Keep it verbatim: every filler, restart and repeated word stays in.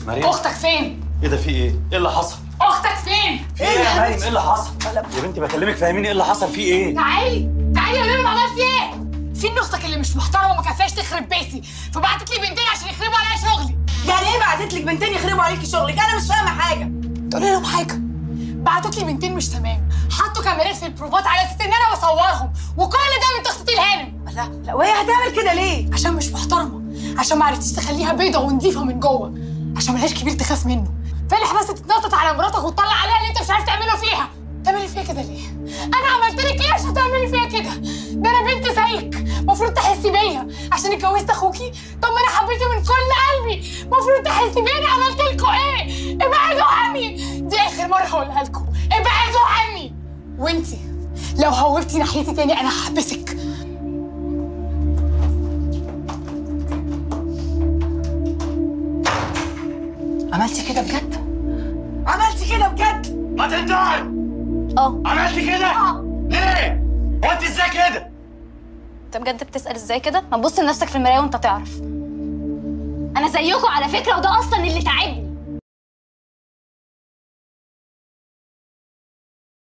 مريم اختك فين؟ ايه ده؟ في ايه؟ ايه اللي حصل؟ اختك فين؟ في ايه يا مريم؟ ايه اللي حصل؟ يا بنتي بكلمك فاهميني ايه اللي حصل؟ في ايه؟ تعالي تعالي يا مريم، عملتي ايه؟ فين اختك اللي مش محترمه وما كفاش تخرب بيتي فبعتت لي بنتين عشان يخربوا عليا شغلي؟ يعني ايه بعتت لك بنتين يخربوا عليكي شغلك؟ انا مش فاهمه حاجه. تقولي لهم حاجه؟ بعتت لي بنتين مش تمام، حطوا كاميرات في البروفات على اساس ان انا بصورهم، وكل ده من تخطيط الهانم. لا لا، وهي هتعمل كده ليه؟ عشان مش محترمه، عشان ما عرفتيش تخليها بيضه ونظيفه من جوه، عشان ملهاش كبير تخاف منه، فالح بس تتنطط على مراتك وتطلع عليها اللي انت مش عارف تعمله فيها. تعملي فيها كده ليه؟ انا عملت لك ايه عشان تعملي فيها كده؟ ده انا بنت زيك، المفروض تحسي بيا عشان اتجوزت اخوكي. طب ما انا حبيته من كل قلبي، المفروض تحسي بيا. انا عملت لكم ايه؟ ابعدوا عني، دي اخر مره هقولها لكم، ابعدوا عني. وانتي لو هوبتي ناحيتي تاني انا هحبسك. عملتي كده بجد؟ عملتي كده بجد؟ ما تنطقي. اه عملتي كده؟ اه. ليه؟ هو انت ازاي كده؟ انت بجد بتسأل ازاي كده؟ ما تبص لنفسك في المرايه وانت تعرف. انا زيكم على فكره، وده اصلا اللي تعبني.